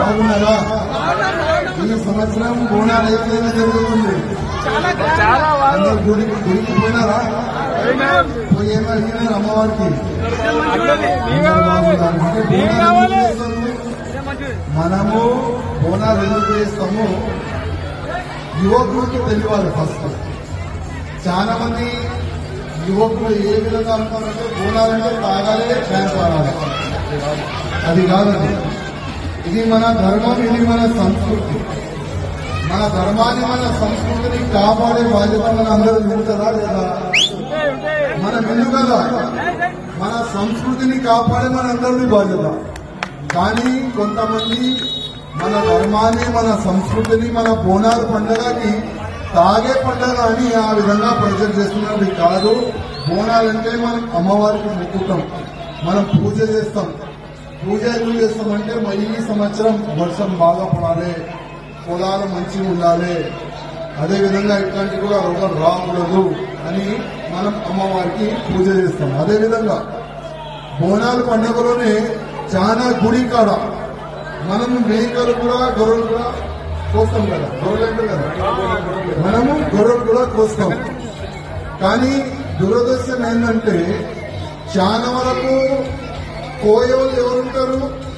బాగున్నారా? ఈ సంవత్సరం బోనాలు అయితే జరుగుతుంది. అందరు గుడికి పోయినారా? పోయేమో అడిగినారు అమ్మవారికి. మనము బోనాలు ఎందుకు చేస్తాము? యువకులకి తెలియాలి. ఫస్ట్ చాలా మంది యువకులు ఏ విధంగా అనుకున్నారంటే బోనాలంటే తాగాలి, డ్యాన్స్ ఆడాలి. అది కాదండి. ఇది మన ధర్మం, ఇది మన సంస్కృతి. మన ధర్మాన్ని, మన సంస్కృతిని కాపాడే బాధ్యత మన అందరూ నిలుతుందా లేదా? మన విను కదా, మన సంస్కృతిని కాపాడే మన అందరినీ బాధ్యత. కానీ కొంతమంది మన ధర్మాన్ని, మన సంస్కృతిని, మన బోనాలు పండుగకి తాగే పండుగ అని ఆ విధంగా ప్రజలు చేస్తున్నది కాదు. బోనాలంటే మనం అమ్మవారికి మొక్కుతాం, మనం పూజ చేస్తాం. పూజ ఎందుకు చేస్తామంటే ఈ సంవత్సరం వర్షం బాగా పడాలి, పొలాలు మంచిగా ఉండాలి, అదేవిధంగా ఇట్లాంటి కూడా రోగాలు రాకూడదు అని మనం అమ్మవారికి పూజ చేస్తాం. అదేవిధంగా బోనాలు పండుగలోనే చాలా గుడి కాడ మనం మేకలు కూడా, గొర్రెలు కూడా కోస్తాం కదా. గొర్రెలు అంటే కదా, మనము గొర్రెలు కూడా కోస్తాం. కానీ దురదృష్టం ఏంటంటే చాలా వరకు కోయోళ్ళు ఎవరుంటారు?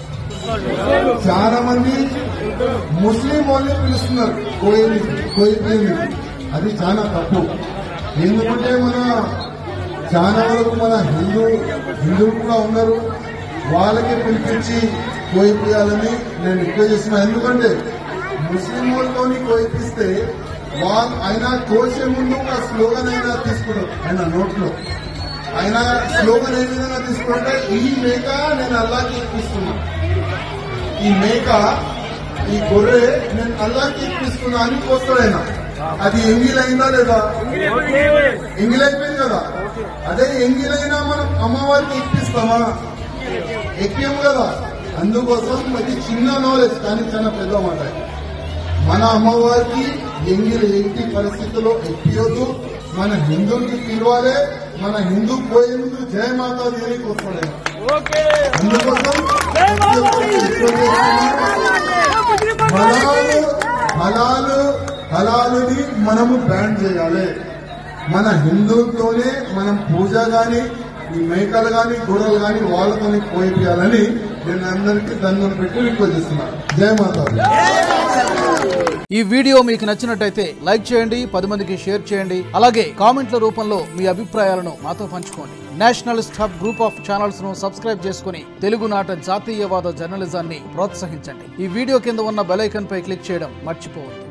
చాలా మంది ముస్లిం వాళ్ళని పిలుస్తున్నారు కోయిని. అది చాలా తప్పు. ఎందుకంటే మన చాలా వరకు మన హిందువులు కూడా ఉన్నారు, వాళ్ళకి పిలిపించి కోయిపియాలని నేను రిక్వెస్ట్ చేస్తున్నా. ఎందుకంటే ముస్లిం వాళ్ళతోని కోయిపిస్తే ఆయన కోసే ముందు ఒక స్లోగన్ అయినా తీసుకున్నారు. ఆయన నోట్లో ఆయన స్లోగన్ ఏ విధంగా తీసుకుంటే, ఈ మేక నేను అల్లాకి ఇప్పిస్తున్నా, ఈ మేక, ఈ గొర్రె నేను అల్లాకి ఇప్పిస్తున్నా అని కోస్తాడు ఆయన. అది ఎంగిలైందా లేదా? ఎంగిలైపోయింది కదా. అదే ఎంగిలైనా మనం అమ్మవారికి ఇప్పిస్తామా? ఎక్కాము కదా. అందుకోసం అది చిన్న నాలెడ్జ్, కానీ చాలా పెద్ద మాట. మన అమ్మవారికి ఎంగిలి ఎట్టి పరిస్థితుల్లో ఎక్కియొద్దు. మన హిందువులకి పిలవాలి. మన హిందూ పోయే ముందు జయ మాతాజీ అని కోరుకోలే. అందుకోసం హలాలుని మనము బ్యాన్ చేయాలి. మన హిందువులతోనే మనం పూజ గాని, ఈ మేకలు గాని, గొర్రెలు గాని వాళ్ళతోనే కోయిపియాలని నేను అందరికీ దండం పెట్టి రిక్వెస్ట్ చేస్తున్నాను. జయ మాతాజీ. ఈ వీడియో మీకు నచ్చినట్టయితే లైక్ చేయండి, 10 మందికి షేర్ చేయండి. అలాగే కామెంట్ల రూపంలో మీ అభిప్రాయాలను మాతో పంచుకోండి. Nationalist hub group of channels ను సబ్స్క్రైబ్ చేసుకుని తెలుగునాట జాతీయవాద జర్నలిజాన్ని ప్రోత్సహించండి. ఈ వీడియో కింద ఉన్న బెల్ ఐకాన్ పై క్లిక్ చేయడం మర్చిపోవద్దు.